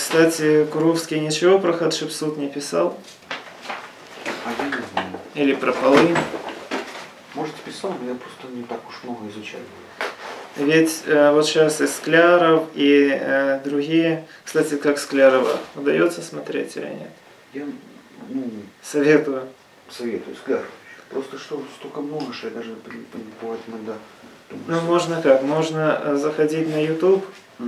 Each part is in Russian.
Кстати, Куровский ничего про Хатшепсут не писал? А я не знаю. Или про полынь? Может, писал, но я просто не так уж много изучаю. Ведь вот сейчас и Скляров, и другие, кстати, как Склярова, удается смотреть или нет? Я Советую. советую, Скляров. Просто что столько много, что я даже бывает иногда думаю. Ну, можно как? Можно заходить на YouTube,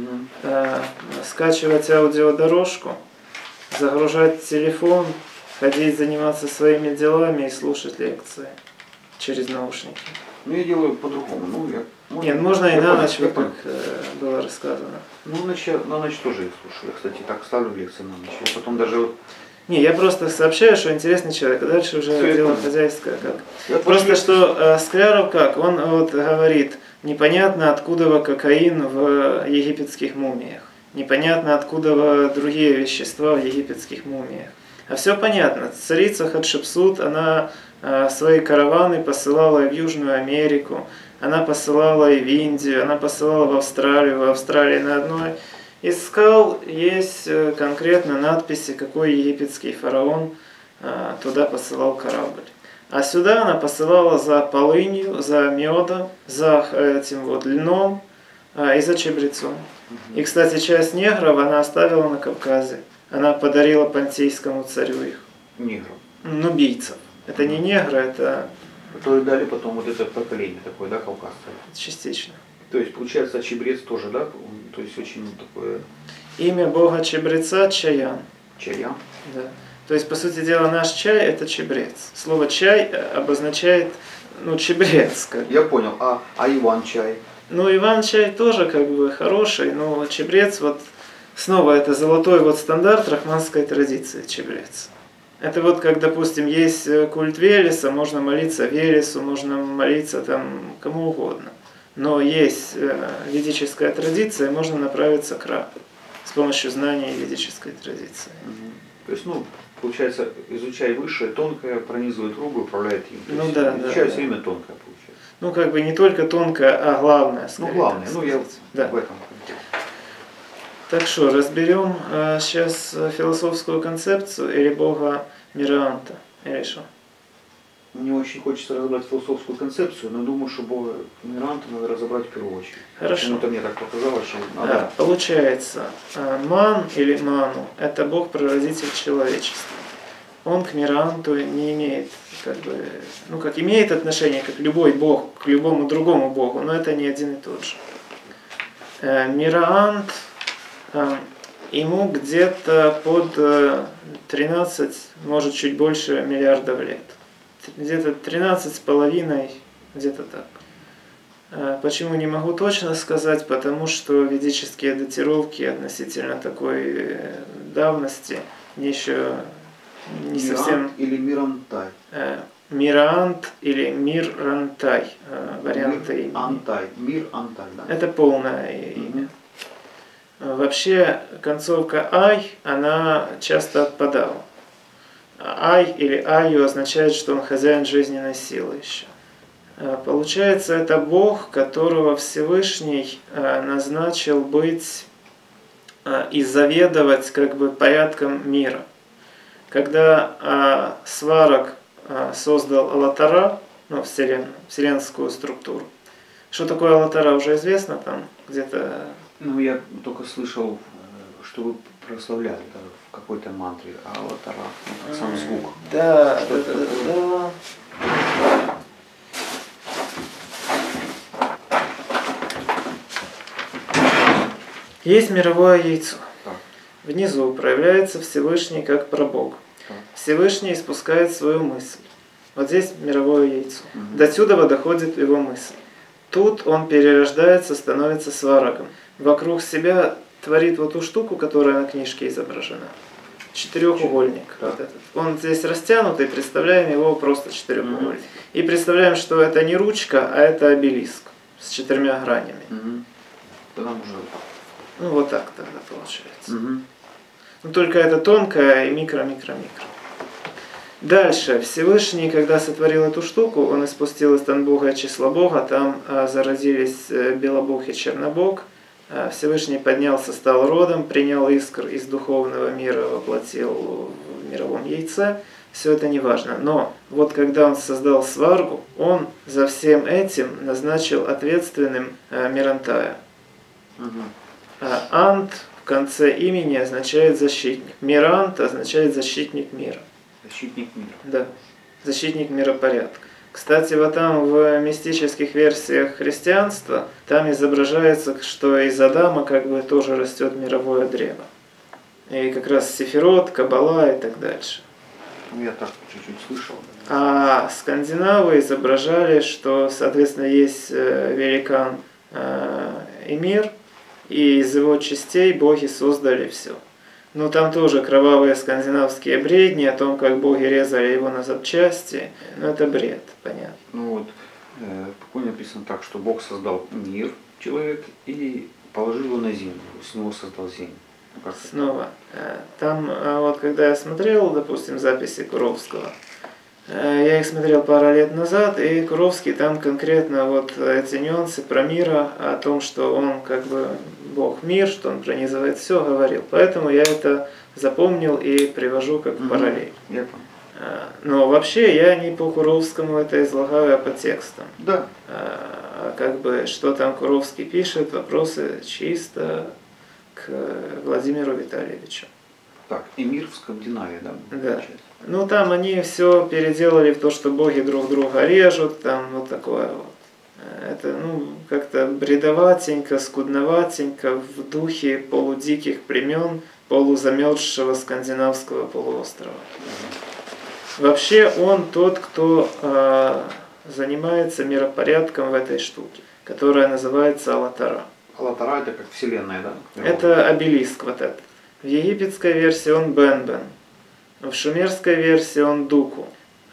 скачивать аудиодорожку, загружать телефон, ходить заниматься своими делами и слушать лекции через наушники. Ну, я делаю по-другому. Нет, можно и на ночь, вот как было рассказано. Ну, на ночь тоже их слушаю. Я, кстати, так ставлю лекции на ночь. Я потом даже вот... Не, я просто сообщаю, что интересный человек, а дальше уже Все дело это хозяйское как. Просто что Скляров как, он вот говорит, непонятно откуда кокаин в египетских мумиях, непонятно откуда другие вещества в египетских мумиях. А все понятно, царица Хатшепсут, она свои караваны посылала и в Южную Америку, она посылала и в Индию, она посылала в Австралии на одной из скал есть конкретно надписи, какой египетский фараон туда посылал корабль. А сюда она посылала за полынью, за медом, за этим вот льном и за чабрецом. И, кстати, часть негров она оставила на Кавказе. Она подарила понтийскому царю их. Негров? Нубийцев. Это не негры, это... Которые дали потом вот это поколение такое, да, кавказское? Частично. То есть, получается, чебрец тоже, да? То есть, очень такое... Имя бога чебреца Чаян. Чаян? Да. То есть, по сути дела, наш чай – это чебрец. Слово «чай» обозначает, чебрец. Я понял. А Иван-чай? Иван-чай тоже как бы хороший, но чебрец, вот снова это золотой вот стандарт рахманской традиции, чебрец. Это вот как, допустим, есть культ Велеса, можно молиться Велесу, можно молиться там кому угодно. Но есть ведическая традиция, можно направиться к Ра с помощью знания ведической традиции. То есть, получается, изучай высшее, тонкое, пронизывает руку, управляет им. Изучай все время тонкое, получается. Не только тонкое, а главное. Главное, я в этом. Так что, разберем сейчас философскую концепцию или бога Мираанта, или что? Мне очень хочется разобрать философскую концепцию, но думаю, что бога Мираанта надо разобрать в первую очередь. Хорошо. Почему-то мне так показалось, что надо... Получается, Ман или Ману – это бог-прародитель человечества. Он к Мираанту не имеет, имеет отношение, как любой бог, к любому другому богу, но это не один и тот же. Мираант, ему где-то под 13, может чуть больше миллиардов лет. Где-то 13,5, где-то так. Почему не могу точно сказать? Потому что ведические датировки относительно такой давности еще не совсем... или Мирантай? Мираант или Мирантай. Варианты имени. Мир-Антай, да. Это полное имя. Вообще концовка «ай», она часто отпадала. Ай или Айю означает, что он хозяин жизненной силы еще. Получается, это Бог, которого Всевышний назначил быть и заведовать порядком мира. Когда Сварог создал Алатара, вселенскую структуру. Что такое Алатара, уже известно там где-то? Я только слышал, что вы прославляли в какой-то мантре, а Алатара, сам звук. Да. Есть мировое яйцо. Внизу проявляется Всевышний как прабог. Всевышний испускает свою мысль. Вот здесь мировое яйцо. До сюда доходит его мысль. Тут он перерождается, становится сварогом. Вокруг себя творит вот ту штуку, которая на книжке изображена. Четырехугольник. Вот этот. Он здесь растянутый, представляем его просто четырехугольник. И представляем, что это не ручка, а это обелиск с 4 гранями. Тогда уже... Вот так тогда получается. Только это тонкое и микро. Дальше. Всевышний, когда сотворил эту штуку, он испустил из Танбога число Бога, там заразились Белобог и Чернобог, Всевышний поднялся, стал родом, принял искр из духовного мира, воплотил в мировом яйце. Все это не важно. Но вот когда он создал сваргу, он за всем этим назначил ответственным Мирантая. Ант в конце имени означает защитник. Мирант означает защитник мира. Защитник мира. Да. Защитник миропорядка. Кстати, вот там в мистических версиях христианства, там изображается, что из Адама как бы тоже растет мировое древо. И как раз Сефирот, Каббала и так дальше. Я так чуть-чуть слышал. А скандинавы изображали, что, соответственно, есть великан Эмир, и из его частей боги создали все. Ну, там тоже кровавые скандинавские бредни о том, как боги резали его на запчасти. Ну, это бред, понятно. Ну вот, в написано так, что Бог создал мир, человек, и положил его на землю. С него создал землю. Ну, как снова. Там, вот когда я смотрел, допустим, записи Куровского, я их смотрел пару лет назад, и Куровский там конкретно вот эти нюансы про мира, о том, что он как бы Бог мир, что он пронизывает все, говорил. Поэтому я это запомнил и привожу как параллель. Я понял. Но вообще я не по Куровскому это излагаю, а по текстам. Да. Как бы что там Куровский пишет, вопросы чисто к Владимиру Витальевичу. Так, и мир в Скандинавии, да? Да. Ну там они все переделали в то, что боги друг друга режут, там вот такое вот. Это, ну, как-то бредоватенько, скудноватенько, в духе полудиких племен полузамерзшего скандинавского полуострова. Вообще он тот, кто занимается миропорядком в этой штуке, которая называется Алатара. Алатара это как вселенная, да? Это обелиск вот этот. В египетской версии он Бен-Бен, в шумерской версии он Дуку.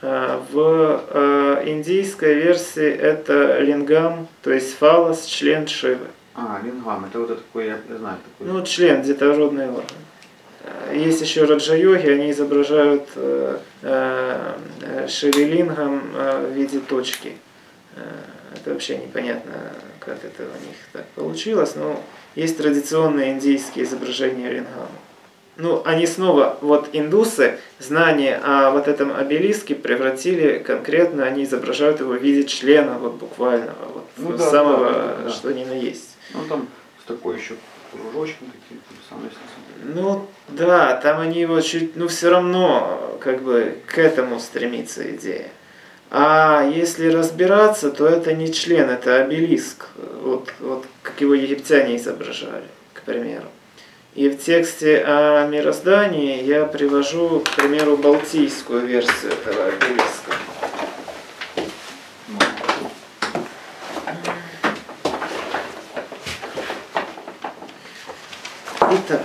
В индийской версии это лингам, то есть фалос, член Шивы. Лингам, это вот такой, я знаю. Такой. Ну, член, детородный орган. Есть еще раджа-йоги, они изображают шивилингам в виде точки. Это вообще непонятно, как это у них так получилось, но есть традиционные индийские изображения лингама. Ну, они снова, вот индусы, знание о вот этом обелиске превратили конкретно, они изображают его в виде члена, вот буквального, вот ну, самого, да. Что ни на есть. Ну, там с такой еще кружочком таким, самое. Ну, да, там они его чуть, ну, все равно, как бы, к этому стремится идея. А если разбираться, то это не член, это обелиск, вот как его египтяне изображали, к примеру. И в тексте о мироздании я привожу, к примеру, балтийскую версию этого обелиска. Итак,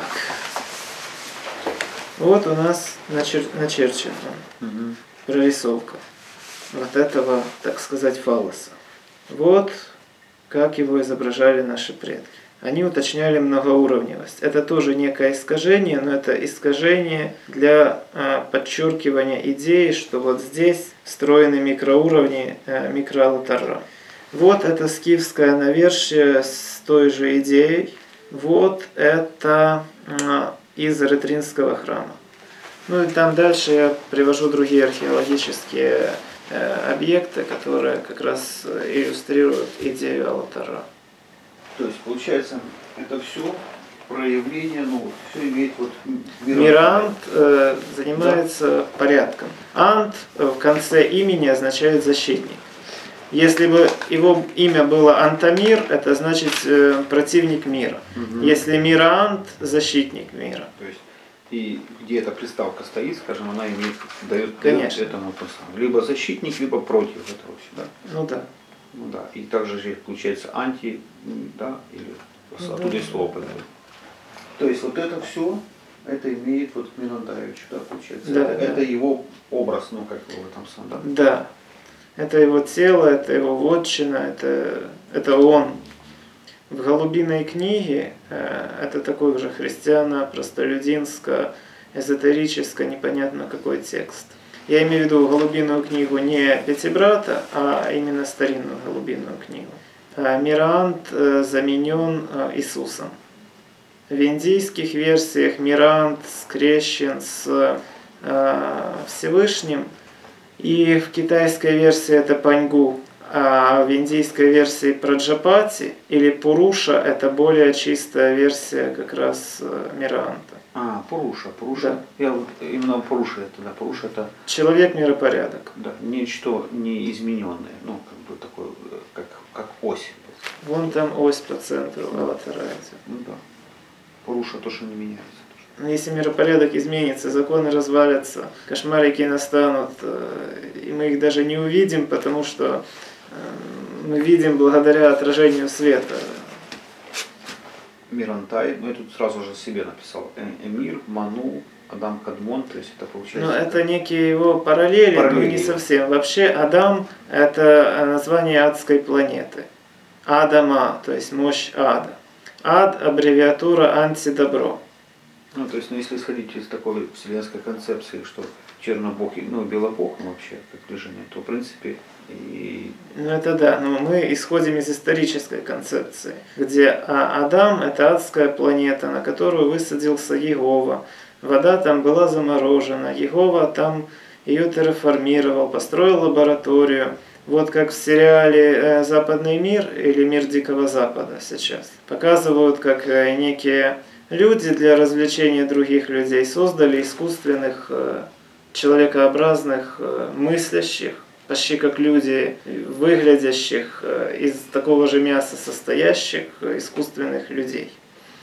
вот у нас начерчена прорисовка вот этого, так сказать, фаллоса. Вот как его изображали наши предки. Они уточняли многоуровневость. Это тоже некое искажение, но это искажение для подчеркивания идеи, что вот здесь встроены микроуровни микроалтара. Вот это скифское навершие с той же идеей. Вот это из Ретринского храма. Ну и там дальше я привожу другие археологические объекты, которые как раз иллюстрируют идею алтара. То есть, получается, это все проявление, ну, все имеет вот... Мирант занимается порядком. Ант в конце имени означает защитник. Если бы его имя было Антамир, это значит противник мира. Угу. Если Мирант, защитник мира. То есть, и где эта приставка стоит, скажем, она дает этому то самое. Либо защитник, либо против этого всегда. Ну да. Ну да, и также же получается анти, да, или оттуда и слово. То есть вот это все, это имеет вот к Мирантаевичу, да, получается. Да, это его образ, ну как его там сам, да? Да. Это его тело, это его вотчина, это он. В голубиной книге это такой же христиано-простолюдинско, эзотерическо, непонятно какой текст. Я имею в виду голубиную книгу не Пятибрата, а именно старинную голубиную книгу. Мирант заменен Иисусом. В индийских версиях Мирант скрещен с Всевышним, и в китайской версии это Паньгу, а в индийской версии Праджапати или Пуруша это более чистая версия как раз Миранта. Пуруша. Да. Я вот именно Пуруша это, да, Пуруша это человек-миропорядок. Да, нечто неизмененное, ну, как бы такое, как ось. Вон там ось по центру аватара. Ну да. Пуруша то, что не меняется. Если миропорядок изменится, законы развалятся, кошмарики настанут, и мы их даже не увидим, потому что мы видим благодаря отражению света. Мирантай, ну я тут сразу же себе написал. Эмир, Ману, Адам Кадмон, то есть это получается... Ну это некие его параллели, но не совсем. Вообще Адам это название адской планеты. Адама, то есть мощь ада. Ад аббревиатура антидобро. Ну, то есть, если исходить из такой вселенской концепции, что чернобог, белобог, вообще, как движение, то, в принципе, Ну, это да, но мы исходим из исторической концепции, где Адам – это адская планета, на которую высадился Егова. Вода там была заморожена, Егова там ее терраформировал, построил лабораторию. Вот как в сериале «Западный мир» или «Мир Дикого Запада» сейчас. Показывают, как некие люди для развлечения других людей создали искусственных, человекообразных, мыслящих, почти как люди, выглядящих из такого же мяса состоящих искусственных людей.